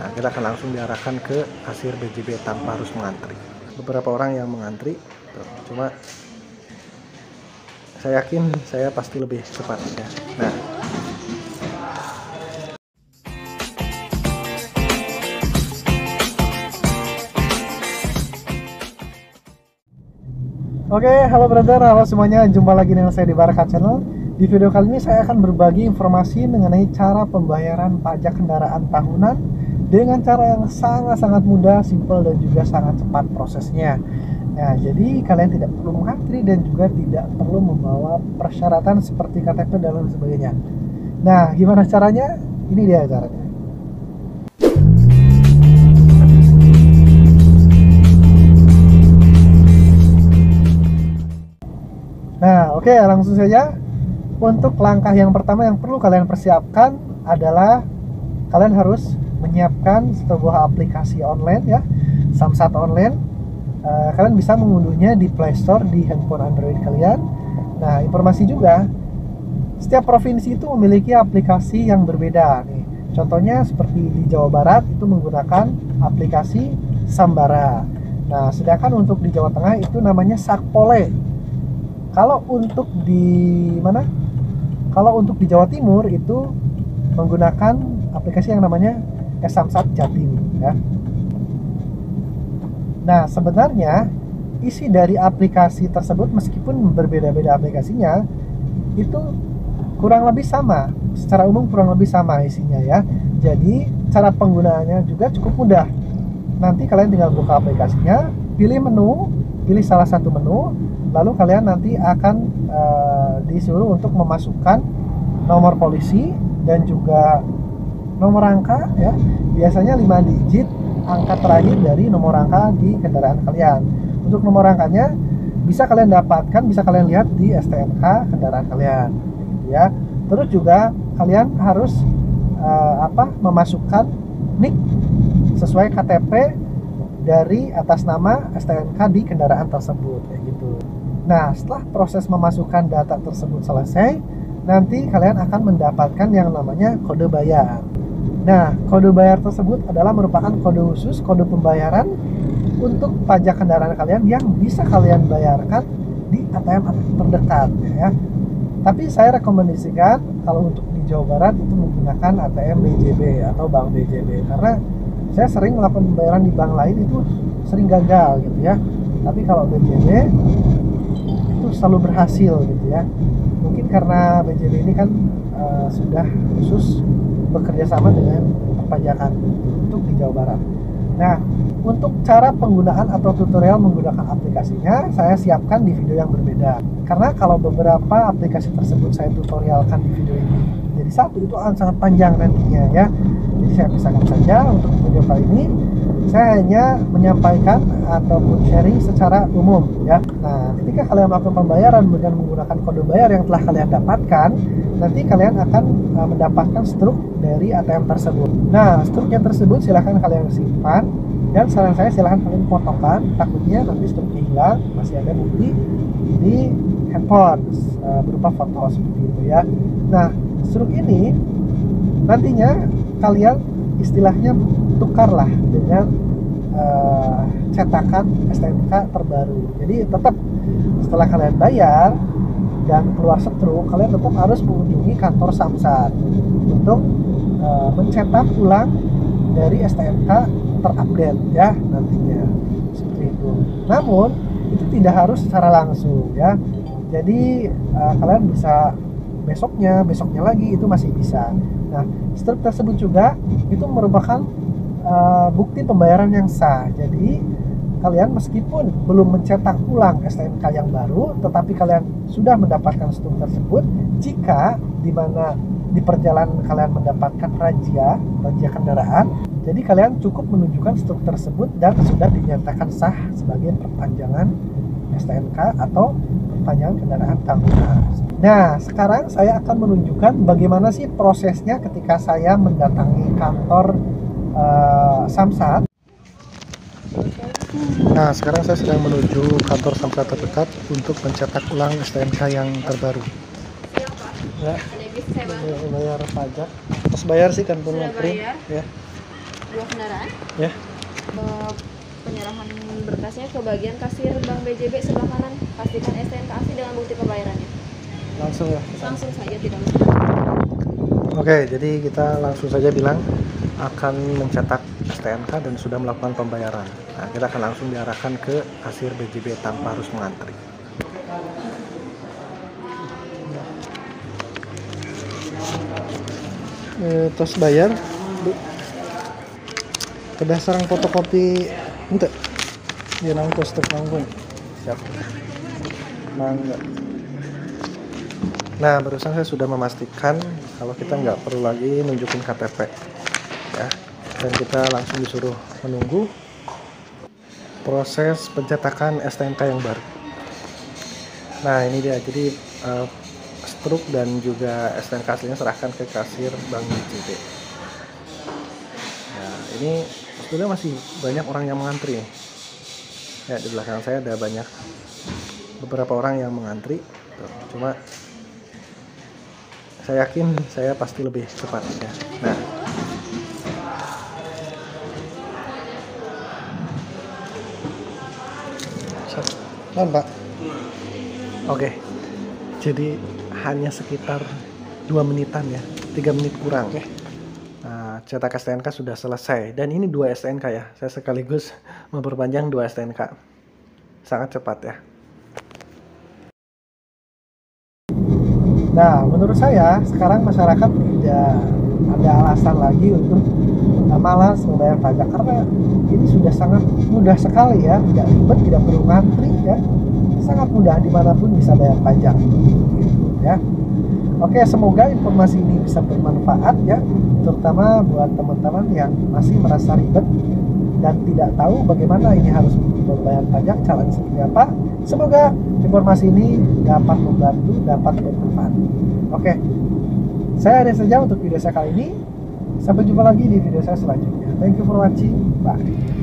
Nah, kita akan langsung diarahkan ke kasir BJB tanpa harus mengantri. Beberapa orang yang mengantri, cuma saya yakin saya pasti lebih cepat ya. Nah, oke, halo brother, halo semuanya, jumpa lagi dengan saya di Baraka Channel. Di video kali ini saya akan berbagi informasi mengenai cara pembayaran pajak kendaraan tahunan dengan cara yang sangat-sangat mudah, simpel, dan juga sangat cepat prosesnya. Nah, jadi kalian tidak perlu mengantri dan juga tidak perlu membawa persyaratan seperti KTP dan lain sebagainya. Nah, gimana caranya? Ini dia caranya. Nah, oke, langsung saja. Untuk langkah yang pertama yang perlu kalian persiapkan adalah kalian harus menyiapkan sebuah aplikasi online ya, Samsat Online. Kalian bisa mengunduhnya di Play Store di handphone Android kalian. Nah, informasi juga, setiap provinsi itu memiliki aplikasi yang berbeda nih. Contohnya seperti di Jawa Barat itu menggunakan aplikasi Sambara. Nah, sedangkan untuk di Jawa Tengah itu namanya Sakpole. Kalau untuk di mana? Kalau untuk di Jawa Timur itu menggunakan aplikasi yang namanya Samsat Jatim ya. Nah, sebenarnya isi dari aplikasi tersebut meskipun berbeda-beda aplikasinya itu kurang lebih sama, secara umum kurang lebih sama isinya ya. Jadi cara penggunaannya juga cukup mudah. Nanti kalian tinggal buka aplikasinya, pilih menu, pilih salah satu menu, lalu kalian nanti akan disuruh untuk memasukkan nomor polisi dan juga nomor angka ya, biasanya 5 digit angka terakhir dari nomor angka di kendaraan kalian. Untuk nomor angkanya bisa kalian dapatkan, bisa kalian lihat di STNK kendaraan kalian ya. Terus juga kalian harus memasukkan NIK sesuai KTP dari atas nama STNK di kendaraan tersebut kayak gitu. Nah, setelah proses memasukkan data tersebut selesai, nanti kalian akan mendapatkan yang namanya kode bayar. Nah, kode bayar tersebut adalah merupakan kode khusus, kode pembayaran untuk pajak kendaraan kalian yang bisa kalian bayarkan di ATM terdekat ya. Tapi saya rekomendasikan kalau untuk di Jawa Barat itu menggunakan ATM BJB atau Bank BJB, karena saya sering melakukan pembayaran di bank lain itu sering gagal gitu ya. Tapi kalau BJB itu selalu berhasil gitu ya. Mungkin karena BJB ini kan sudah khusus bekerja sama dengan perpajakan untuk di Jawa Barat. Nah, untuk cara penggunaan atau tutorial menggunakan aplikasinya saya siapkan di video yang berbeda. Karena kalau beberapa aplikasi tersebut saya tutorialkan di video ini jadi satu, itu akan sangat panjang nantinya ya. Jadi saya pisahkan saja untuk video kali ini. Saya hanya menyampaikan ataupun sharing secara umum ya. Nah, ketika kalian melakukan pembayaran dengan menggunakan kode bayar yang telah kalian dapatkan, nanti kalian akan mendapatkan struk dari ATM tersebut. Nah, struknya tersebut silahkan kalian simpan, dan saran saya silahkan kalian fotokan, takutnya nanti struknya hilang, masih ada bukti di handphone berupa foto seperti itu ya. Nah, struk ini nantinya kalian istilahnya tukarlah dengan cetakan STNK terbaru. Jadi tetap setelah kalian bayar dan keluar struk, kalian tetap harus mengunjungi kantor Samsat untuk mencetak ulang dari STNK terupdate ya nantinya seperti itu. Namun itu tidak harus secara langsung ya. Jadi kalian bisa besoknya lagi itu masih bisa. Nah, struk tersebut juga itu merupakan bukti pembayaran yang sah. Jadi kalian meskipun belum mencetak ulang STNK yang baru, tetapi kalian sudah mendapatkan struk tersebut jika di mana di perjalanan kalian mendapatkan razia kendaraan. Jadi kalian cukup menunjukkan struk tersebut dan sudah dinyatakan sah sebagai perpanjangan STNK atau perpanjangan kendaraan tahunan. Nah, sekarang saya akan menunjukkan bagaimana sih prosesnya ketika saya mendatangi kantor Samsat. Nah, sekarang saya sedang menuju kantor Samsat terdekat untuk mencetak ulang STNK yang terbaru. Ya, bayar pajak. Terus bayar sih kan print ya. dua kendaraan. Ya. Penyerahan berkasnya ke bagian kasir Bank BJB sebelah kanan. Pastikan STNK asli dengan bukti pembayarannya. Langsung ya. Langsung saja, tidak usah. Oke, jadi kita langsung saja bilang akan mencetak STNK dan sudah melakukan pembayaran. Nah, kita akan langsung diarahkan ke kasir BJB tanpa harus mengantri. Terus bayar berdasarkan fotokopi ente dia nangkos nangkun siap mangga. Nah, barusan saya sudah memastikan kalau kita nggak perlu lagi nunjukin KTP ya, dan kita langsung disuruh menunggu proses pencetakan STNK yang baru. Nah, ini dia, jadi struk dan juga STNK aslinya serahkan ke kasir Bank BJB. Nah, ini sebetulnya masih banyak orang yang mengantri nih. Ya, di belakang saya ada beberapa orang yang mengantri. Tuh, cuma saya yakin saya pasti lebih cepat ya. Nah, Pak. Oke. Jadi hanya sekitar 2 menitan ya, 3 menit kurang. Nah, cetak STNK sudah selesai dan ini 2 STNK ya. Saya sekaligus memperpanjang 2 STNK. Sangat cepat ya. Nah, menurut saya sekarang masyarakat tidak ada alasan lagi untuk malas membayar pajak karena ini sudah sangat mudah sekali ya, tidak ribet, tidak perlu ngantri ya, sangat mudah dimanapun bisa bayar pajak gitu ya. Oke, semoga informasi ini bisa bermanfaat ya, terutama buat teman-teman yang masih merasa ribet dan tidak tahu bagaimana ini harus membayar pajak, caranya seperti apa. Semoga informasi ini dapat membantu, dapat bermanfaat. Oke, saya ada saja untuk video saya kali ini. Sampai jumpa lagi di video saya selanjutnya. Thank you for watching. Bye.